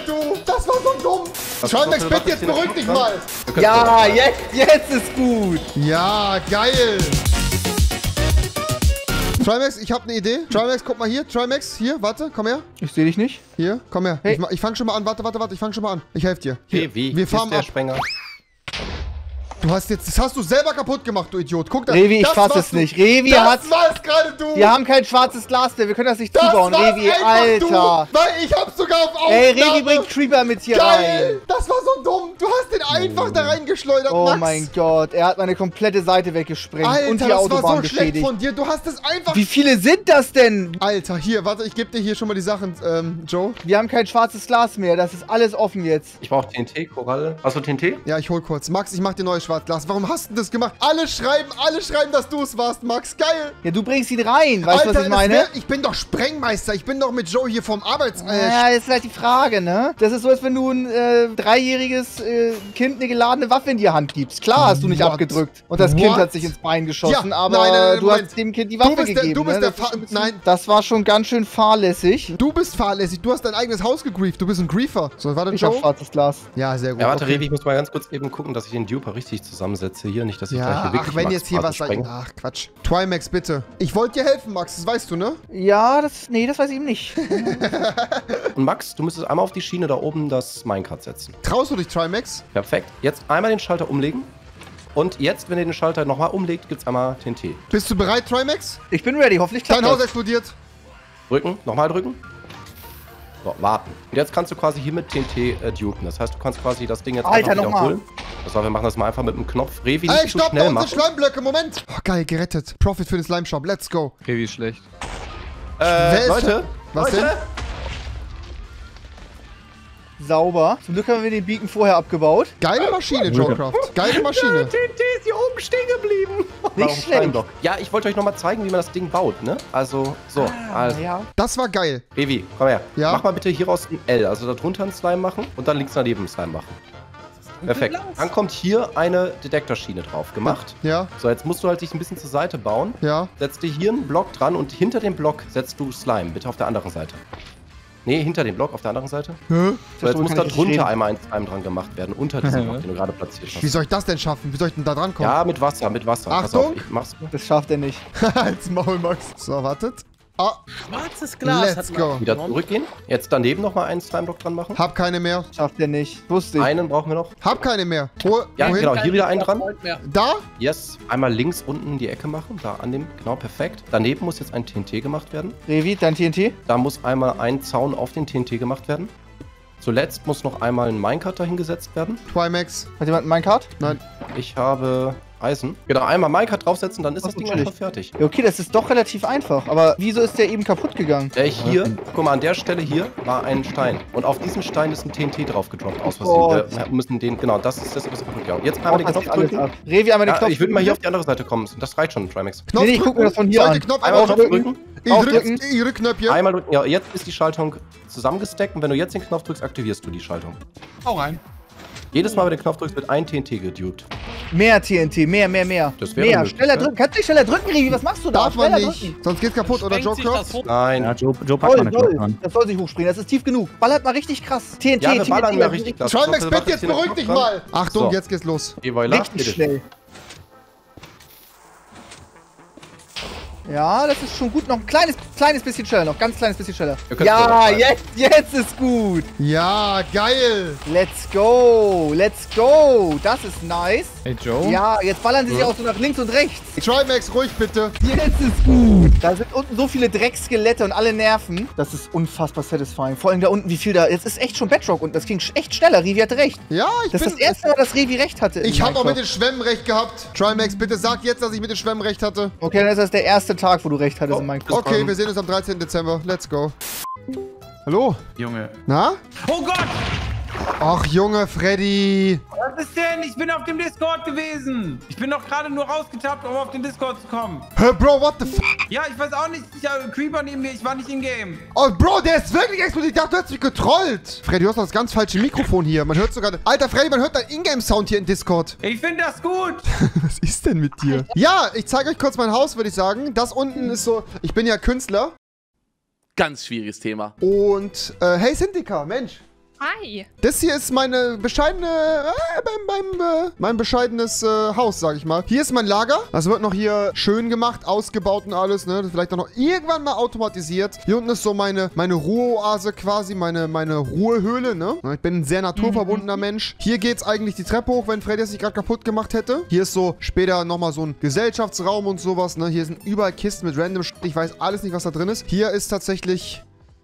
du! Das war so dumm! Trimax, bitte jetzt beruhig dich mal! Ja, jetzt ist gut! Ja, geil! Trimax, ich hab eine Idee. Trimax, guck mal hier. Trimax, hier, warte, komm her. Ich sehe dich nicht. Hier, komm her. Hey. Ich fang schon mal an. Warte, ich fang schon mal an. Ich helfe dir. Hier. Okay, wie? Wir fahren der ab. Sprenger. Du hast jetzt, das hast du selber kaputt gemacht, du Idiot. Guck da. Revi, ich das fass warst es du. nicht. Revi das hat... war's gerade du. Wir haben kein schwarzes Glas mehr. Wir können das nicht das zubauen. war's Revi, einfach Alter. Du, weil ich hab's sogar auf Aufnahme. Ey, Revi bringt Creeper mit hier Geil. rein. Das war so dumm. Du hast den einfach da reingeschleudert, Oh Max. mein Gott. Er hat meine komplette Seite weggesprengt. Alter, und die das Autobahn war so schlecht beschädigt. von dir. Du hast es einfach... Wie viele sind das denn? Alter, hier, warte, ich gebe dir hier schon mal die Sachen, Joe. Wir haben kein schwarzes Glas mehr. Das ist alles offen jetzt. Ich brauche TNT, Koralle. Hast du TNT? Ja, ich hol kurz. Max, ich mach dir neues Schwarzglas. Warum hast du das gemacht? Alle schreiben, dass du es warst, Max. Geil. Ja, du bringst ihn rein. Weißt du, was ich meine? Ich bin doch Sprengmeister. Ich bin doch mit Joe hier vom Ja, das ist halt die Frage, ne? Das ist so, als wenn du ein 3-jähriges Kind eine geladene Waffe in die Hand gibst. Klar hast du nicht What? abgedrückt. Und das Kind hat sich ins Bein geschossen, Ja, aber nein, du Moment. hast dem Kind die Waffe gegeben. Du bist ne? Nein, Das war schon ganz schön fahrlässig. du bist fahrlässig. Du hast dein eigenes Haus gegrieft. Du bist ein Griefer. So, warte, Ich hab Joe. schwarzes Glas. Ja, sehr gut. Ja, warte, okay. Revi, ich muss mal ganz kurz eben gucken, dass ich den Duper richtig zusammensetze hier. Nicht, dass ich gleich Ja, hier wirklich ach, wenn Max jetzt hier was... sprenge. Ach, Quatsch. Trimax, bitte. Ich wollte dir helfen, Max. Das weißt du, ne? Ja, nee, das weiß ich eben nicht. Und Max, du müsstest einmal auf die Schiene da oben das Minecart setzen. Traust du dich, Trimax? Perfekt. Jetzt einmal den Schalter umlegen. Und jetzt, wenn ihr den Schalter nochmal umlegt, gibt es einmal TNT. Bist du bereit, Trimax? Ich bin ready, hoffentlich klappt Dein Haus das. explodiert. Drücken, nochmal drücken. So, warten. Und jetzt kannst du quasi hier mit TNT dupen. Das heißt, du kannst quasi das Ding jetzt Alter, einfach nochmal. wiederholen. Das heißt, wir machen das mal einfach mit dem Knopf. Revi, nicht Ey, zu stopp, da schnell unten machen. sind Schleimblöcke. Moment. Oh, geil, gerettet. Profit für den Slime-Shop. Let's go. Okay, wie schlecht. Leute, Was Leute, denn? Sauber. Zum Glück haben wir den Beacon vorher abgebaut. Geile Maschine, Joecraft. Geile Maschine. TNT ist hier oben stehen geblieben. Nicht schlecht. Ja, ich wollte euch nochmal zeigen, wie man das Ding baut, ne? Also, so. Also, Ja. Das war geil. Revi, komm her. Ja? Mach mal bitte hieraus ein L. Also da drunter ein Slime machen und dann links daneben ein Slime machen. Perfekt. Dann kommt hier eine Detektorschiene drauf gemacht. Ja, So, jetzt musst du halt dich ein bisschen zur Seite bauen. ja. Setz dir hier einen Block dran und hinter dem Block setzt du Slime. Bitte auf der anderen Seite. Nee, hinter dem Block auf der anderen Seite. Hä? So, jetzt Darüber muss kann da ich nicht drunter reden. einmal ein Slime dran gemacht werden. Unter diesem Block, den du gerade platziert Wie hast. soll ich das denn schaffen? Wie soll ich denn da dran kommen? Ja, mit Wasser, mit Wasser. Achtung. Pass auf, ich mach's. Das schafft er nicht. Als Maul, Max. So, wartet. Ah, Schwarzes Glas. let's go. Wieder zurückgehen. Jetzt daneben nochmal einen Slime-Block dran machen. Hab keine mehr. Schafft er nicht. Wusste ich. Einen brauchen wir noch. Hab keine mehr. Ja, Wohin? genau. Hier wieder einen dran. Da? Yes. Einmal links unten in die Ecke machen. Da an dem. Genau, perfekt. Daneben muss jetzt ein TNT gemacht werden. Revi, dein TNT? Da muss einmal ein Zaun auf den TNT gemacht werden. Zuletzt muss noch einmal ein Minecart dahingesetzt werden. Trimax. Hat jemand einen Minecart? Nein. Ich habe Eisen. Genau, einmal Minecart draufsetzen, dann ist Ach, das Ding auch natürlich. schon fertig. Ja, okay, das ist doch relativ einfach. Aber wieso ist der eben kaputt gegangen? Hier, guck mal, an der Stelle hier war ein Stein. Und auf diesen Stein ist ein TNT drauf gedroppt. Aus Oh. Versehen. Wir müssen den, genau, das ist das, was kaputt gegangen. Jetzt einmal den Das Knopf ist alles drücken. ab. Revi, einmal den Ja, Knopf. ich würde mal hier auf die andere Seite kommen. Das reicht schon, Trimax. Knopf Nee, ich guck mir das von hier Sollte an. Knopf Einmal einmal Knopf drücken. drücken. Aufdrücken. Ihre Knöpfchen. Einmal drücken. Ja, jetzt ist die Schaltung zusammengesteckt. Und wenn du jetzt den Knopf drückst, aktivierst du die Schaltung. Hau rein. Jedes Mal, wenn du den Knopf drückst, wird ein TNT geduped. Mehr TNT, mehr. Das wäre Mehr, möglich, schneller ja. drücken. Kannst du nicht schneller drücken, Revi? Was machst du da? Darf man Schneller nicht. drücken. Sonst geht's kaputt, oder Sprengt sich das Joecraft? hoch? Nein. Ja, Joe packt Voll, mal eine Knopf soll. dran. Das soll sich hochspringen. Das ist tief genug. Ballert mal richtig krass. TNT, Ja, wir TNT. ballern ja richtig krass. Trimax, Warte, bitte, jetzt hier noch beruhig dich Knopf dran. mal. Achtung, So. jetzt geht's los. Et voilà, Richtig bitte. schnell. Ja, das ist schon gut. Noch ein kleines bisschen schneller. Noch ganz kleines bisschen schneller. Wir können Ja, sogar jetzt ist gut. Ja, geil. Let's go. Let's go. Das ist nice. Hey Joe. Ja, jetzt ballern sie sich auch so nach links und rechts. Trimax, ruhig bitte. Jetzt ist gut. Da sind unten so viele Dreckskelette und alle nerven. Das ist unfassbar satisfying. Vor allem da unten, wie viel da... Jetzt ist echt schon Bedrock und das ging echt schneller. Revi hatte recht. Ja, ich Das bin... ist das erste Mal, dass Revi recht hatte. in Ich habe auch mit Minecraft. den Schwämmen recht gehabt. Trimax, bitte sag jetzt, dass ich mit den Schwämmen recht hatte. Okay, dann ist das der erste Tag, wo du recht hattest in Minecraft. Okay, wir sehen uns am 13. Dezember. Let's go. Hallo? Junge. Na? Oh Gott! Ach, Junge, Freddy. Was ist denn? Ich bin auf dem Discord gewesen. Ich bin doch gerade nur rausgetappt, um auf den Discord zu kommen. Hä, Bro, what the f... Ja, ich weiß auch nicht. Ich habe Creeper neben mir. Ich war nicht in-game. Oh, Bro, der ist wirklich explodiert. Ich dachte, du hast mich getrollt. Freddy, du hast das ganz falsche Mikrofon hier. Man hört sogar... Alter, Freddy, man hört deinen Ingame-Sound hier in Discord. Ich finde das gut. Was ist denn mit dir? Ja, ich zeige euch kurz mein Haus, würde ich sagen. Das unten ist so... Ich bin ja Künstler. Ganz schwieriges Thema. Und, hey, Syndica, Mensch. Hi. Das hier ist meine bescheidene, mein bescheidenes Haus, sag ich mal. Hier ist mein Lager. Das wird noch hier schön gemacht, ausgebaut und alles, ne? Das vielleicht auch noch irgendwann mal automatisiert. Hier unten ist so meine Ruheoase quasi, meine Ruhehöhle, ne? Ich bin ein sehr naturverbundener Mensch. Hier geht's eigentlich die Treppe hoch, wenn Freddy es nicht gerade kaputt gemacht hätte. Hier ist so später nochmal so ein Gesellschaftsraum und sowas, ne? Hier sind überall Kisten mit random, ich weiß alles nicht, was da drin ist. Hier ist tatsächlich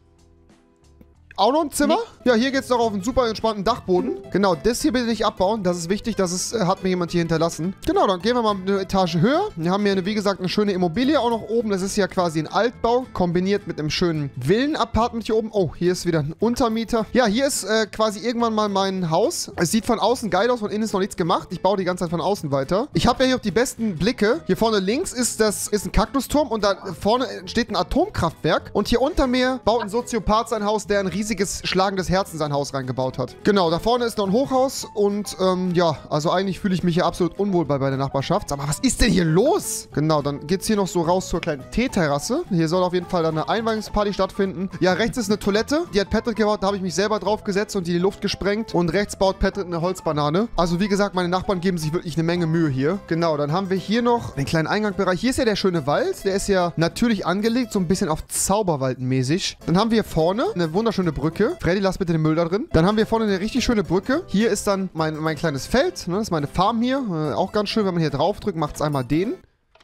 auch noch ein Zimmer? Ja, hier geht es doch auf einen super entspannten Dachboden. Genau, das hier bitte nicht abbauen. Das ist wichtig, das hat mir jemand hier hinterlassen. Genau, dann gehen wir mal eine Etage höher. Wir haben hier, wie gesagt, eine schöne Immobilie auch noch oben. Das ist ja quasi ein Altbau, kombiniert mit einem schönen Villen-Apartment hier oben. Oh, hier ist wieder ein Untermieter. Ja, hier ist quasi irgendwann mal mein Haus. Es sieht von außen geil aus, von innen ist noch nichts gemacht. Ich baue die ganze Zeit von außen weiter. Ich habe ja hier auch die besten Blicke. Hier vorne links ist ein Kaktusturm und da vorne steht ein Atomkraftwerk. Und hier unter mir baut ein Soziopath sein Haus, der ein riesiges schlagendes Herz in sein Haus reingebaut hat. Genau, da vorne ist noch ein Hochhaus und ja, also eigentlich fühle ich mich hier absolut unwohl bei der Nachbarschaft. Aber was ist denn hier los? Genau, dann geht es hier noch so raus zur kleinen Teeterrasse. Hier soll auf jeden Fall dann eine Einweihungsparty stattfinden. Ja, rechts ist eine Toilette. Die hat Patrick gebaut, da habe ich mich selber drauf gesetzt und die in die Luft gesprengt. Und rechts baut Patrick eine Holzbanane. Also wie gesagt, meine Nachbarn geben sich wirklich eine Menge Mühe hier. Genau, dann haben wir hier noch einen kleinen Eingangsbereich. Hier ist ja der schöne Wald. Der ist ja natürlich angelegt, so ein bisschen auf Zauberwald-mäßig. Dann haben wir hier vorne eine wunderschöne Brücke. Freddy, lass bitte den Müll da drin. Dann haben wir vorne eine richtig schöne Brücke. Hier ist dann mein kleines Feld. Ne? Das ist meine Farm hier. Auch ganz schön, wenn man hier drauf drückt, macht es einmal den.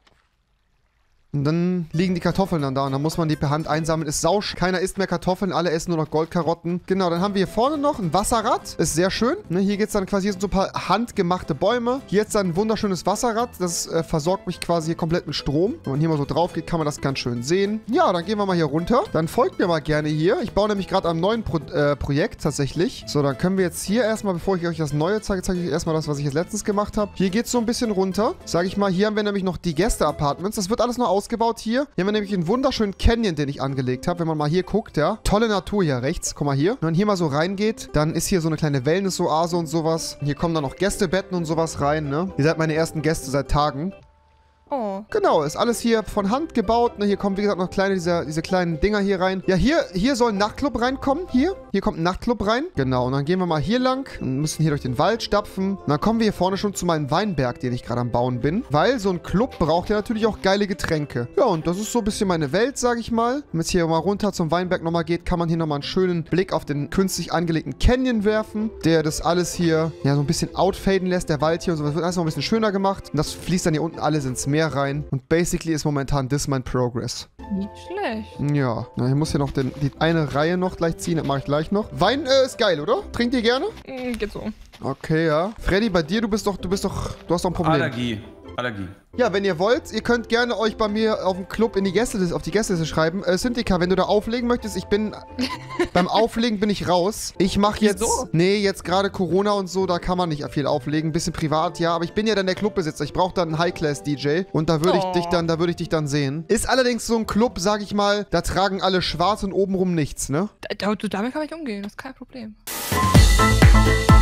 Und dann liegen die Kartoffeln dann da und dann muss man die per Hand einsammeln. Ist sausch. Keiner isst mehr Kartoffeln, alle essen nur noch Goldkarotten. Genau, dann haben wir hier vorne noch ein Wasserrad. Ist sehr schön. Ne, hier geht es dann quasi, hier sind so ein paar handgemachte Bäume. Hier ist dann ein wunderschönes Wasserrad. Das versorgt mich quasi hier komplett mit Strom. Wenn man hier mal so drauf geht, kann man das ganz schön sehen. Ja, dann gehen wir mal hier runter. Dann folgt mir mal gerne hier. Ich baue nämlich gerade am neuen Projekt tatsächlich. So, dann können wir jetzt hier erstmal, bevor ich euch das Neue zeige, zeige ich euch erstmal das, was ich jetzt letztens gemacht habe. Hier geht es so ein bisschen runter. Sage ich mal, hier haben wir nämlich noch die Gäste-Apartments. Das wird alles noch ausgebaut hier. Hier haben wir nämlich einen wunderschönen Canyon, den ich angelegt habe. Wenn man mal hier guckt, ja. Tolle Natur hier rechts. Guck mal hier. Wenn man hier mal so reingeht, dann ist hier so eine kleine Wellness-Oase und sowas. Hier kommen dann noch Gästebetten und sowas rein, ne. Ihr seid meine ersten Gäste seit Tagen. Oh. Genau, ist alles hier von Hand gebaut. Ne? Hier kommen, wie gesagt, noch diese kleinen Dinger hier rein. Ja, hier soll ein Nachtclub reinkommen. Hier kommt ein Nachtclub rein. Genau, und dann gehen wir mal hier lang und müssen hier durch den Wald stapfen. Und dann kommen wir hier vorne schon zu meinem Weinberg, den ich gerade am Bauen bin. Weil so ein Club braucht ja natürlich auch geile Getränke. Ja, und das ist so ein bisschen meine Welt, sage ich mal. Wenn es hier mal runter zum Weinberg nochmal geht, kann man hier nochmal einen schönen Blick auf den künstlich angelegten Canyon werfen, der das alles hier, ja, so ein bisschen outfaden lässt, der Wald hier und so. Das wird alles noch ein bisschen schöner gemacht. Und das fließt dann hier unten alles ins Meer rein. Und basically ist momentan das mein Progress. Nicht schlecht. Ja, na, ich muss hier noch die eine Reihe noch gleich ziehen, das mache ich gleich noch. Wein ist geil, oder? Trinkt ihr gerne? Geht so. Okay, ja. Freddy, bei dir, du hast doch ein Problem. Allergie. Ja, wenn ihr wollt, ihr könnt gerne euch bei mir auf dem Club auf die Gästeliste schreiben. Synthika, wenn du da auflegen möchtest, beim Auflegen bin ich raus. Ich mache jetzt, nee, jetzt gerade Corona und so, da kann man nicht viel auflegen. Ein bisschen privat, ja, aber ich bin ja dann der Clubbesitzer. Ich brauche dann einen High-Class-DJ und da würde ich dich dann sehen. Ist allerdings so ein Club, sag ich mal, da tragen alle schwarz und obenrum nichts, ne? Damit kann ich umgehen, das ist kein Problem.